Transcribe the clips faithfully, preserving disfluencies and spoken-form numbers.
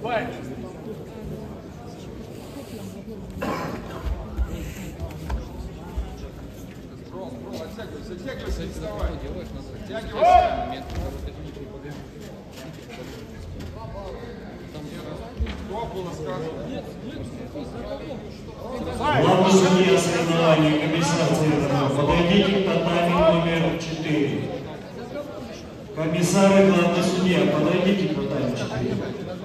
Затягивайся, не вставай. Затягивайся. Что было сказано? Главный судья соревнований, комиссар Цветанов, подойдите к татами номер четыре. Комиссар и главный судья, подойдите к татами четыре.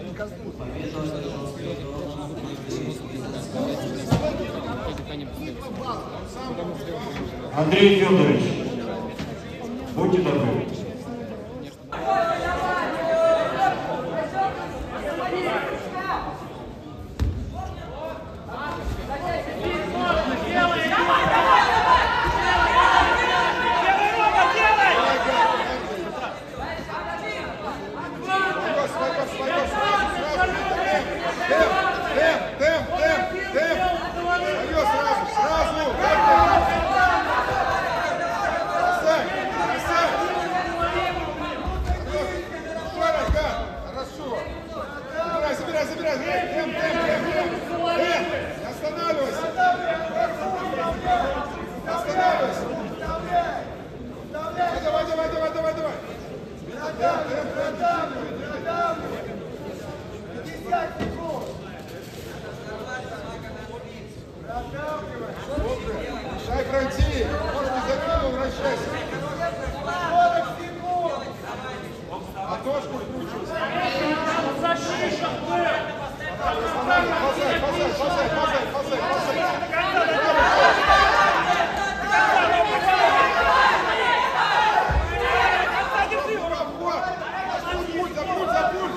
Андрей Федорович, будьте добры. Дай пройти, может не закинул, вращайся. А ножку вкручивайся. Фазай, фазай, фазай, фазай, фазай, фазай. Забудь, забудь, забудь.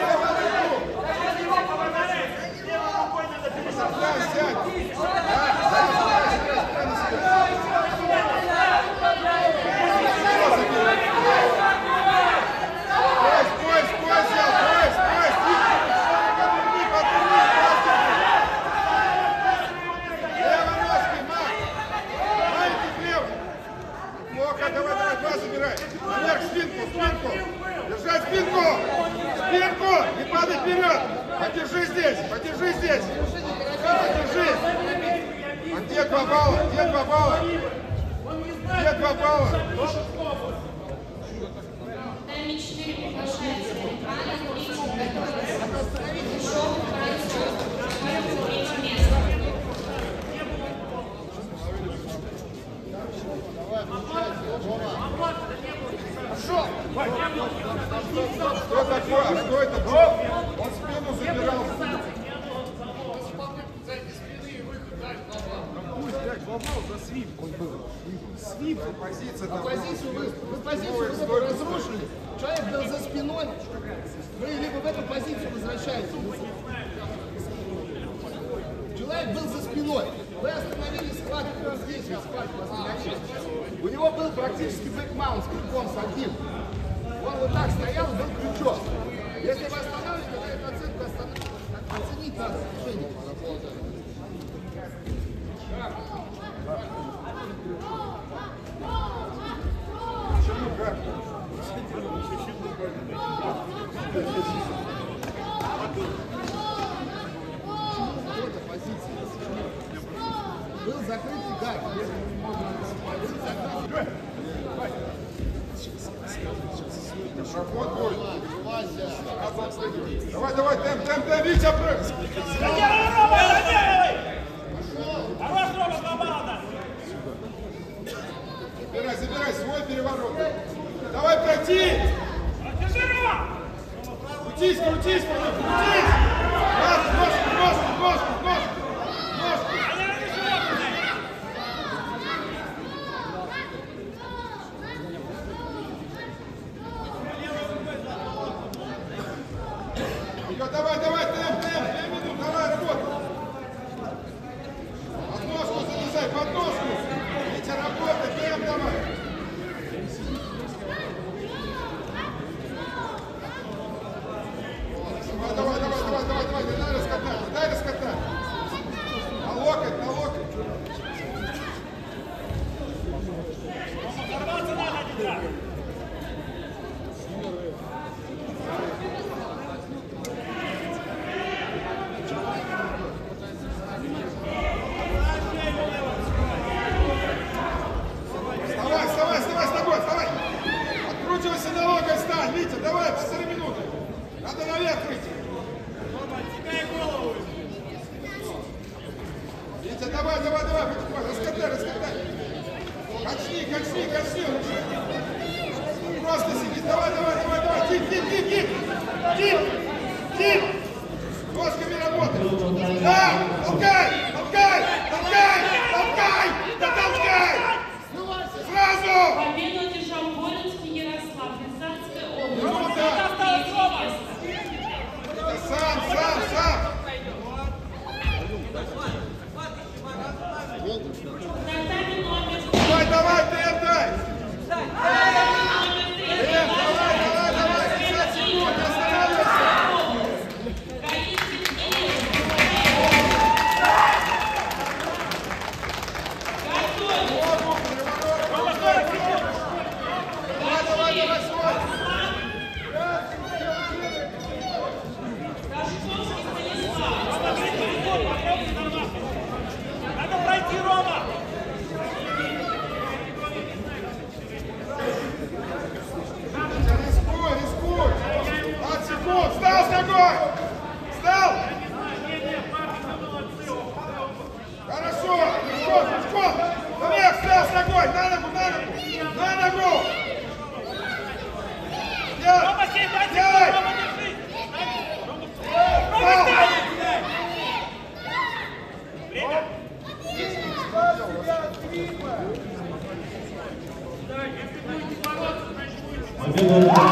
Сядь, сядь. Подержи здесь, подержи здесь. Подержи. А где два балла? Где два балла? Где два балла? Что такое? А что это было? Он спину забирал. Пусть, блядь, бабал за свип. Он был. Свип, позиция. А позицию вы, вы позицию вы разрушили. Человек был за спиной. Вы либо в эту позицию возвращаетесь. Человек был за спиной. Вы остановили схватку вот здесь, схватку остановили. У него был практически бэкмаунт с крюком с одним. Он вот так стоял, был крючок. Если вы останавливаете, то эту оценку оценить надо движение. Почему как? Эта позиция. Был закрытый гад. Проход будет. Давай, давай, темп, темп, темп, Витя, прыг. Забирай, забирай, свой переворот. Давай, пройти. Крутись, крутись, крутись. Ножку, ножку, ножку, ножку. Ножку. Давай, давай, темп, темп, две минуты, давай, работай. Под ножку залезай, под ножку. Витя, работай, темп, давай. Давай, давай, давай, давай, давай, давай, дай раскатай, дай раскатай. Витя, давай, полторы минуты. Надо наверх выйти. Витя, давай, давай, давай, раскатай, раскатай. Качни, качни, качни. Просто сиди, давай, давай, давай, давай. Тип, тип, тип, тип. Тип, тип. Ножками работай. Да, толкай, толкай, толкай, толкай, да толкай. Сразу. Победу одержал Воинский Ярослав, Рязанская область. Ну да. Это сам, сам, сам. Татами номер Давай, давай, ты отдай. Э, давай, давай, давай, пятьдесят секунд, не останавливайся. Давай, давай, давай, свой. Надо пройти, Рома! Рискуй, рискуй. пять секунд. Встал с ногой. Встал. Хорошо. Пешком, пешком. Наверх, встал с ногой. На ногу, на ногу. На ногу. Делай. Рома, семь, пять, Делай. Рома, держи! Встал. Время! Победа